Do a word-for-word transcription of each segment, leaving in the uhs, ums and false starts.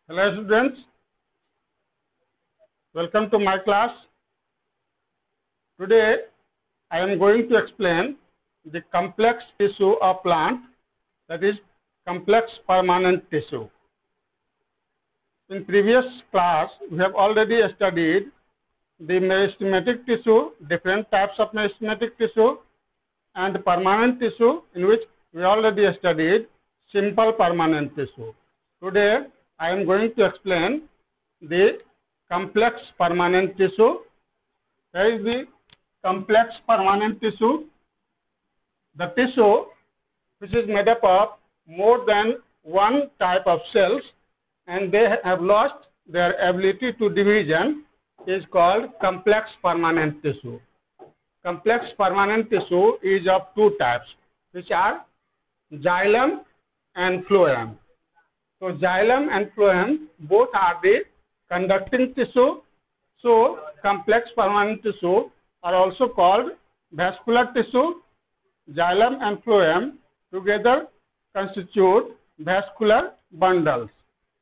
Hello students, welcome to my class. Today I am going to explain the complex tissue of plant, that is complex permanent tissue. In previous class we have already studied the meristematic tissue, different types of meristematic tissue, and permanent tissue, in which we already studied simple permanent tissue. Today I am going to explain the complex permanent tissue. Here is the complex permanent tissue. The tissue which is made up of more than one type of cells and they have lost their ability to division is called complex permanent tissue. Complex permanent tissue is of two types, which are xylem and phloem. So xylem and phloem both are the conducting tissue. So complex permanent tissue are also called vascular tissue. Xylem and phloem together constitute vascular bundles.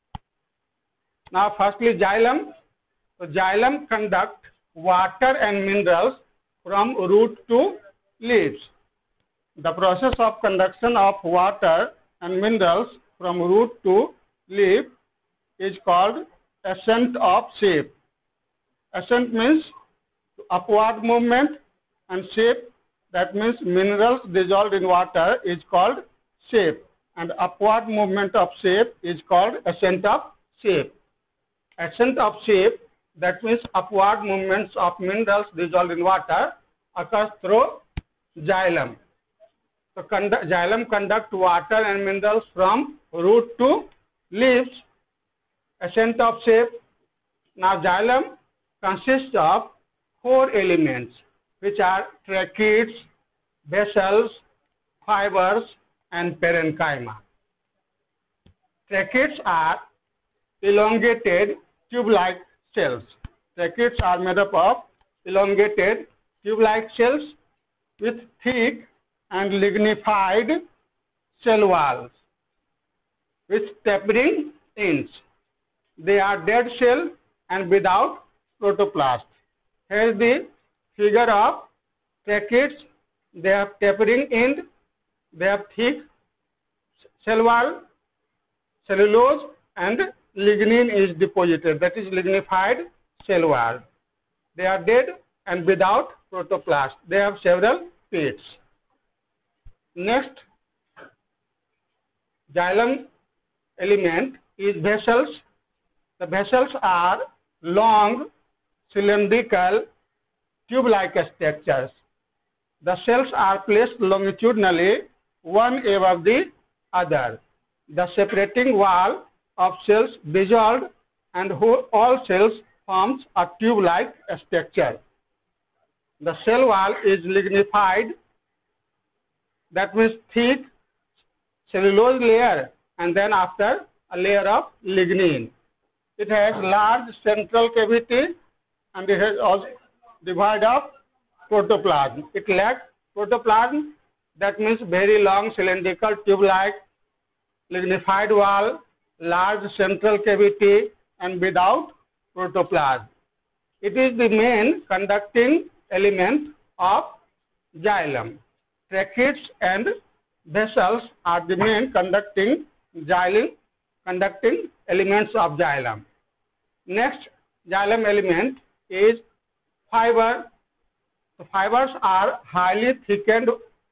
Now firstly xylem. So xylem conduct water and minerals from root to leaves. The process of conduction of water and minerals from root to leaf is called ascent of shape. Ascent means upward movement, and shape, that means minerals dissolved in water, is called shape, and upward movement of shape is called ascent of shape. Ascent of shape, that means upward movements of minerals dissolved in water, occurs through xylem. So conduct, xylem conduct water and minerals from root to leaves, ascent of shape. Now xylem consists of four elements, which are tracheids, vessels, fibers, and parenchyma. Tracheids are elongated tube-like cells. Tracheids are made up of elongated tube-like cells with thick and lignified cell walls with tapering ends. They are dead cell and without protoplast. Here is the figure of tracheids. They have tapering end, they have thick cell wall, cellulose, and lignin is deposited, that is lignified cell wall. They are dead and without protoplast. They have several pits. Next xylem element is vessels. The vessels are long, cylindrical, tube-like structures. The cells are placed longitudinally, one above the other. The separating wall of cells dissolved and all cells forms a tube-like structure. The cell wall is lignified, that means thick cellulose layer, and then after a layer of lignin. It has large central cavity and it has also divide of protoplasm. It lacks protoplasm, that means very long cylindrical tube-like lignified wall, large central cavity, and without protoplasm. It is the main conducting element of xylem. Tracheids and vessels are the main conducting xylem, conducting elements of xylem. Next xylem element is fiber. The fibers are highly thickened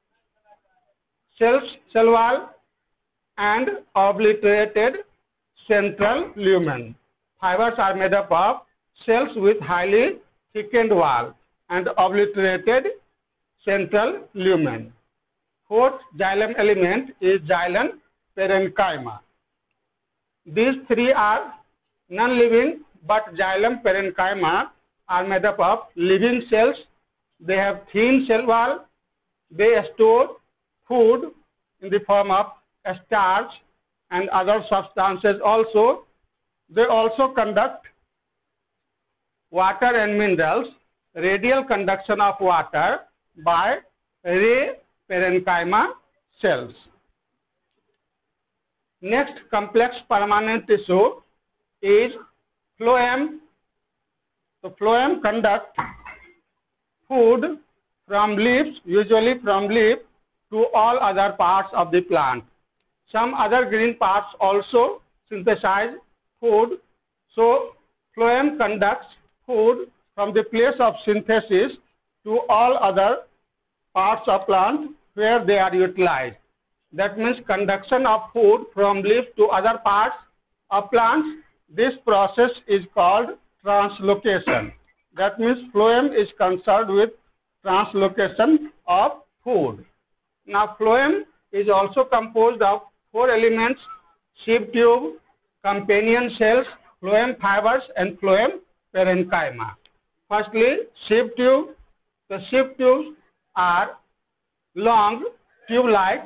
cells, cell wall, and obliterated central lumen. Fibers are made up of cells with highly thickened wall and obliterated central lumen. Fourth xylem element is xylem parenchyma. These three are non-living, but xylem parenchyma are made up of living cells. They have thin cell wall. They store food in the form of starch and other substances also. They also conduct water and minerals, radial conduction of water by ray parenchyma cells. Next, complex permanent tissue is phloem. So phloem conduct food from leaves, usually from leaf, to all other parts of the plant. Some other green parts also synthesize food. So phloem conducts food from the place of synthesis to all other parts of plant where they are utilized. That means conduction of food from leaf to other parts of plants. This process is called translocation. That means phloem is concerned with translocation of food. Now phloem is also composed of four elements: sheath tube, companion cells, phloem fibers, and phloem parenchyma. Firstly, sheath tube. The sheath tubes are long, tube-like,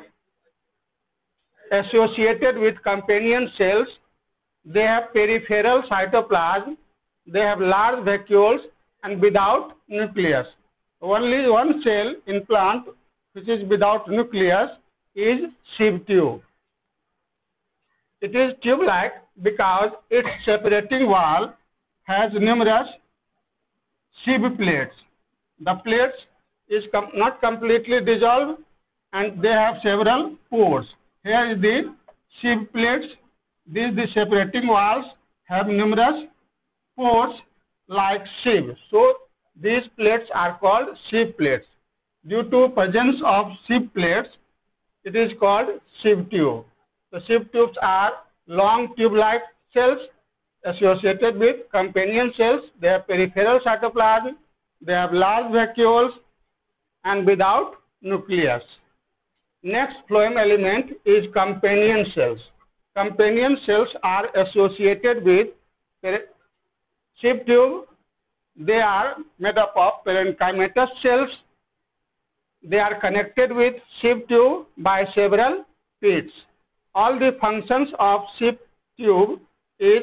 associated with companion cells. They have peripheral cytoplasm. They have large vacuoles and without nucleus. Only one cell in plant which is without nucleus is sheath tube. It is tube-like because its separating wall has numerous sheath plates. The plates is com not completely dissolved and they have several pores. Here is the sheath plates. These the separating walls have numerous pores like sieve. So these plates are called sheath plates. Due to presence of sheath plates, it is called sheath tube. The sheath tubes are long tube-like cells associated with companion cells. They have peripheral cytoplasm. They have large vacuoles and without nucleus. Next phloem element is companion cells. Companion cells are associated with sheath tube. They are made up of parenchymatous cells. They are connected with sheath tube by several pits. All the functions of sheath tube is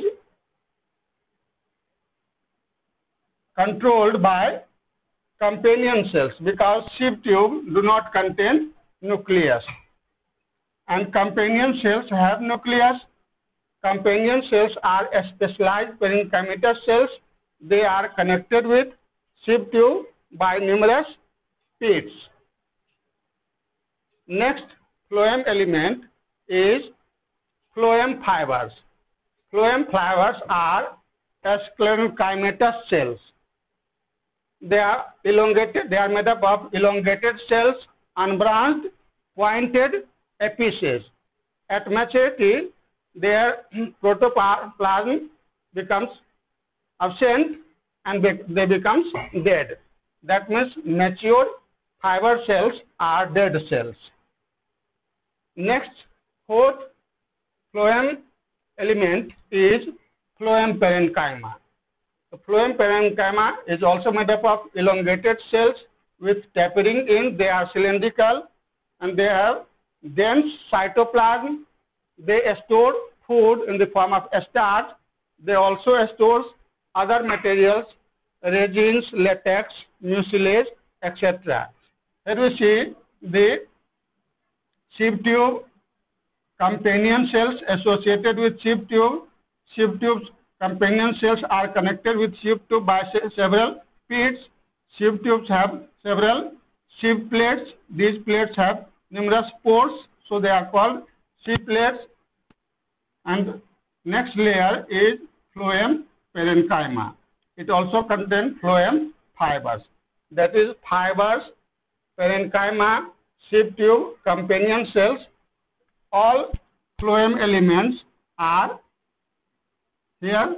controlled by companion cells because sheath tube do not contain nucleus and companion cells have nucleus. Companion cells are specialized parenchymatous cells. They are connected with sheath tube by numerous pits. Next phloem element is phloem fibers. Phloem fibers are sclerenchymatous cells. They are elongated. They are made up of elongated cells, unbranched, pointed apices. At maturity, their protoplasm becomes absent and they become dead. That means mature fiber cells are dead cells. Next, fourth phloem element is phloem parenchyma. The phloem parenchyma is also made up of elongated cells with tapering in. They are cylindrical and they have dense cytoplasm. They store food in the form of starch. They also store other materials, resins, latex, mucilage, et cetera. Here we see the sheath tube, companion cells associated with sheath tube. Sheath tube's companion cells are connected with sheath tube by several pits. Sheath tubes have several sheath plates. These plates have numerous pores, so they are called sheath plates. And next layer is phloem parenchyma. It also contains phloem fibers. That is fibers, parenchyma, sheath tube, companion cells. All phloem elements are here.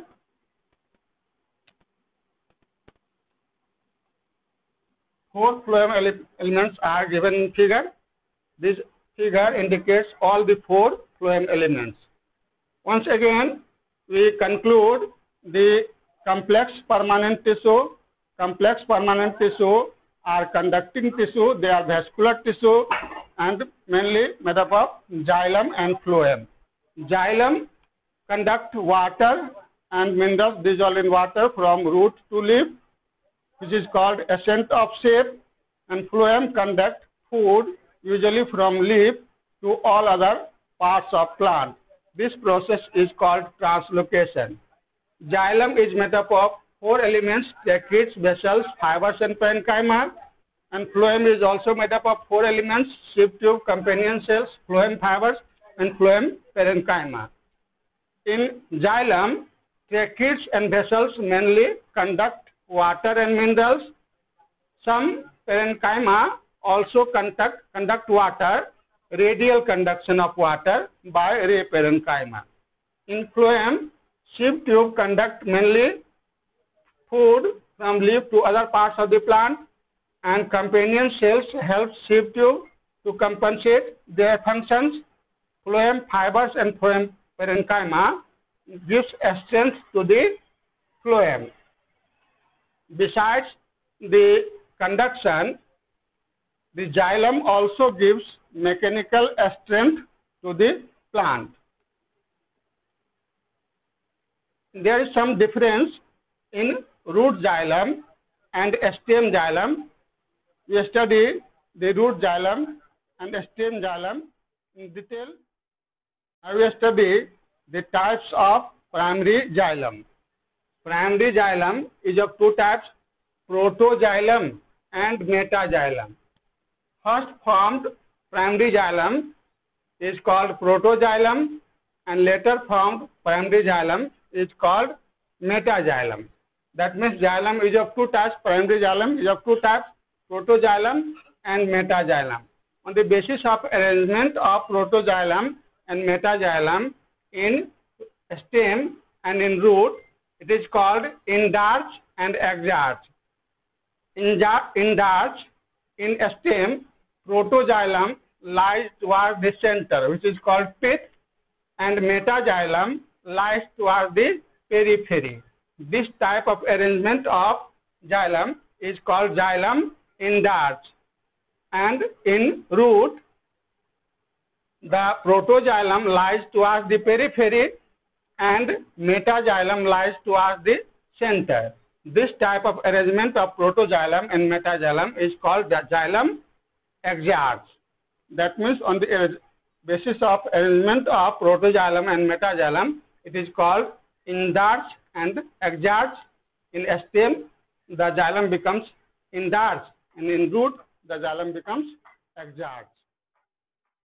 Four phloem ele elements are given in figure. This figure indicates all the four phloem elements. Once again, we conclude the complex permanent tissue. Complex permanent tissue are conducting tissue. They are vascular tissue and mainly made up of xylem and phloem. Xylem conduct water and minerals dissolved in water from root to leaf, which is called ascent of shape, and phloem conduct food usually from leaf to all other parts of plant. This process is called translocation. xylem is made up of four elements: tracheids, vessels, fibers, and parenchyma. And phloem is also made up of four elements: sheath tube, companion cells, phloem fibers, and phloem parenchyma. In xylem, tracheids and vessels mainly conduct water and minerals. Some parenchyma also conduct, conduct water, radial conduction of water by ray parenchyma. In phloem, sheath tube conduct mainly food from leaf to other parts of the plant, and companion cells help sheath tube to compensate their functions. Phloem fibers and phloem parenchyma gives strength to the phloem. Besides the conduction, the xylem also gives mechanical strength to the plant. There is some difference in root xylem and stem xylem. We study the root xylem and stem xylem in detail. Now we study the types of primary xylem. Primary xylem is of two types: protoxylem and metaxylem. First formed primary xylem is called protoxylem, and later formed primary xylem is called metaxylem. That means xylem is of two types. Primary xylem is of two types: protoxylem and metaxylem. On the basis of arrangement of protoxylem and metaxylem in stem and in root, it is called indarch and exarch. Indarch, in stem, protoxylem lies towards the center, which is called pith, and metaxylem lies towards the periphery. This type of arrangement of xylem is called xylem indarch. And in root, the protoxylem lies towards the periphery and metaxylem lies towards the center. This type of arrangement of protoxylem and metaxylem is called the xylem exarch. That means on the basis of arrangement of protoxylem and metaxylem, it is called indarch and exarch. In stem, the xylem becomes indarch, and in root, the xylem becomes exarch.